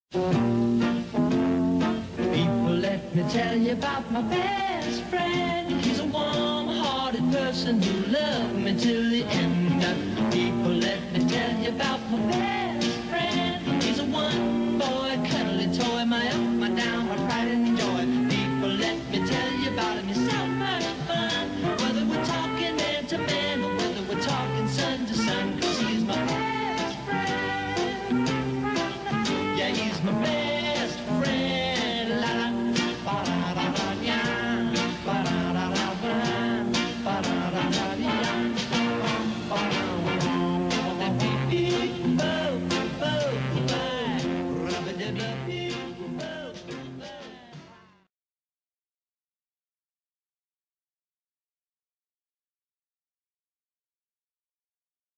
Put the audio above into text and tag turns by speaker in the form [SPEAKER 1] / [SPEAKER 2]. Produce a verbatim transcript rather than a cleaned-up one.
[SPEAKER 1] People, let me tell you about my best friend. He's a warm-hearted person who loved me till the end. People, let me tell you about my best friend. He's a one-boy, cuddly toy, my up, my down, my pride and joy. People, let me tell you about him. He's so much fun, whether we're talking man to man or whether we're talking sun to sun, 'cause he's my